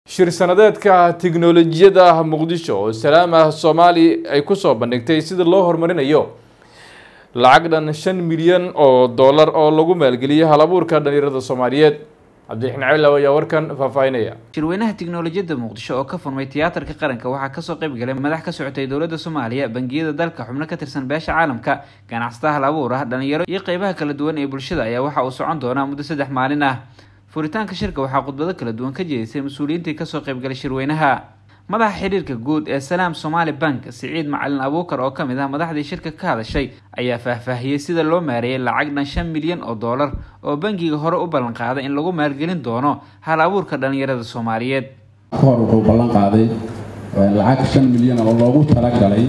shir sanadeedka tiknoolajiyada Muqdisho oo salaama Soomaali ay ku soo bandhigtay sida loo horumarinayo lacag dhan 5 milyan oo dollar oo lagu maalgeliyay hal-abuurka dhalinyarada Soomaaliyeed. Cabdiraxmaan Cawil ayaa warkan faafaynaya. shirweynaha tiknoolajiyada Muqdisho oo ka furmay tiyaatarka qaranka waxaa ka soo qayb galay madax ka socotay dawladda Soomaaliya, bangiyada dalka, xubno ka tirsan beesha caalamka, ganacsatada hal-abuur ah, dhalinyaro iyo qaybaha kala duwan ee bulshada ayaa waxa uu socon doonaa muddo 3 maalin ah. furitaanka shirka waxaa khudbado kala duwan ka jeedisay mas'uuliyiinta ka soo qayb galay shirweynaha. madaxa xiriirka guud ee Salaam Somali Bank Siciid Macalin Abuukar oo kamid ah madaxdii shirka ka hadashay ayaa faahfaahiyay sida loo maareeyay lacag dhan 5 milyan oo dollar oo bangiga hore u ballan qaaday in lagu maalgelin doono hal-abuurka dhalinyarada Soomaaliyeed. wuxuu ballan qaaday lacag 5 milyan oo loogu talagalay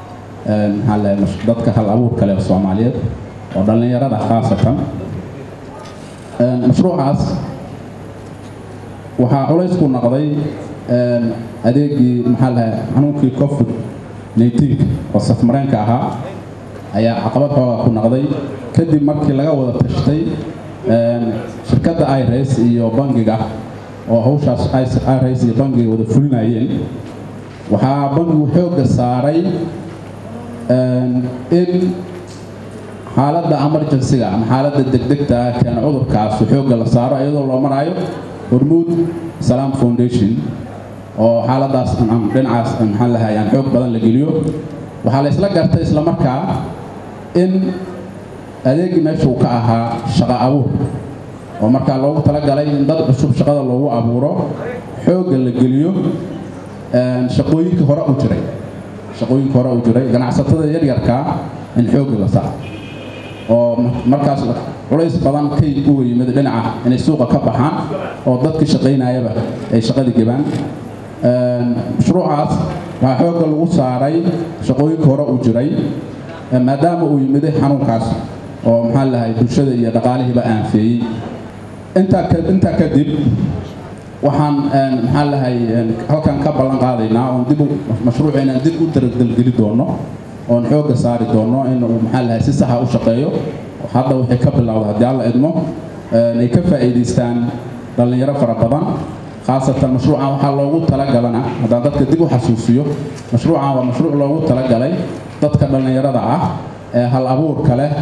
dadka hal-abuurka leh Soomaaliyeed oo dhalinyarada khaasatan. mashruucaas waxaa culays ku noqday adeegii xanuunkii COVID-19 oo safmareenka ahaa ayaa caqabad xoogaa ku noqday kadib markii laga wada tashtay shirkadda IRS iyo bangiga oo hawshaas IRS iyo bangiga wada fulinayeen. waxaa bangigu xoogga saaray in xaaladda emergency-ga ama xaaladda degdegta ah keena cudurkaas xoogga la saaro iyadoo loo marayo Hormuud Salaam Foundation oo xaaladaas dhinacaas aan xoog badan la geliyo. waxaa la isla gartay isla markaa in adeegii meesha uu ka ahaa shaqo abuur oo markaa loogu talagalay in dad cusub shaqada loogu abuuro, xoogga la geliyo shaqooyinkii hore u jiray ganacsatada yaryarka in xoogga la saaro oo markaas culays badan ka yimid dhinaca inay suuqa ka baxaan oo dadka shaqeynayaba ay shaqada gabaan. mashruucaas waxaa xoogga lagu saaray shaqooyinka hore u jiray maadaama uu yimid xanuunkaas oo bulshada iyo dhaqaalihiiba aanfeeyey. intaa kadib waxaan halkan ka ballan qaadaynaa oo mashruuceena dib u dardargeli doono oon xoogga saari doono in uu si sax ah u shaqeeyo. hadda waxay ka bilowday haddii alla idmo ay ka faa'iidaystaan dhalinyaro fara badan, khaasatan mashruucan waxaa loogu talagalana haddaan dadka dib u xasuusiyo mashruucan waa mashruuc loogu talagalay dadka dhalinyarada ah ee hal-abuurka leh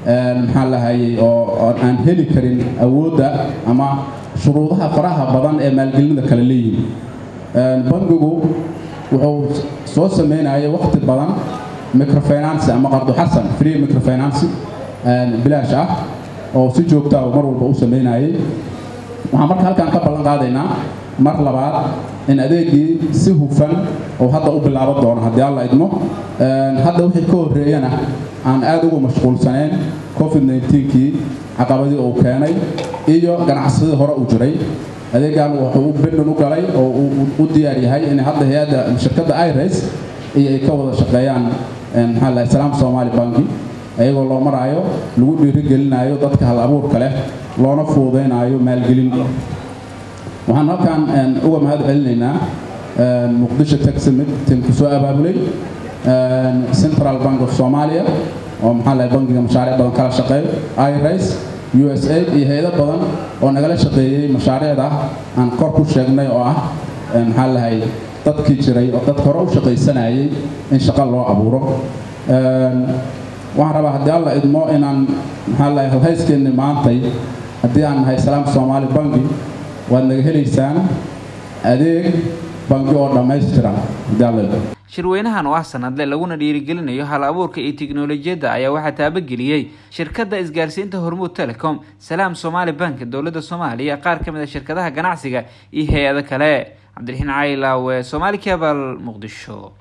oo aan heli karin awoodda ama shuruudaha faraha badan ee maalgelinada kale leeyihiin. bangigu wuxuu soo sameynayay waqti badan microfinance ama qardo xasan free microfinance bilaash ah oo si joogto ah mar walba u sameynayay. waxaan marka halkan ka ballan qaadaynaa mar labaad in adeegii si hufan oo hadda u bilaaban doono haddii alla idmo. hadda wixii ka horreeyana aan aad ugu mashquulsanayn COVID-19kii caqabadii uu keenay iyo ganacsadii hore u jiray. adeegan wuxuu u bindhan u galay oo u diyaar yahay in hadda hay'adda shirkadda IRS ay ka wada shaqeeyaan Salaam Somali Bank ayagoo loo marayo lagu dhiirigelinayo dadka hal-abuurka leh loona fududeynayo maalgelin. waxaan halkan uga mahad celinaynaa Muqdisho Tech Summit ku soo abaabulay Central Bank of Somalia oo bangiga mashaariic badan kala shaqeeyo, IRS, USAID iyo hay'ado badan oo nagala shaqeeyay mashaariicda aan kor ku sheegnay oo ah dadkii jiray oo dadka hore u shaqaysanayay in shaqo loo abuuro. waxaan rabaa haddii alla idmo inaan halhayskeennii maantay haddii aan nahay Salaam Somali Bank waad naga helaysaan adeeg bangi oo dhammaystiran haddii alla idmo. shirweynahan oo ah sanadle laguna dhiirigelinayo hal-abuurka iyo tiknoolajiyada ayaa waxaa taabageliyey shirkadda isgaarsiinta Hormuud Telecom, Salaam Somali Bank, dawladda Soomaaliya, qaar ka mid ah shirkadaha ganacsiga iyo hay'ado kale. Cabdiraxmaan Cawil, Somali Cable, Muqdisho.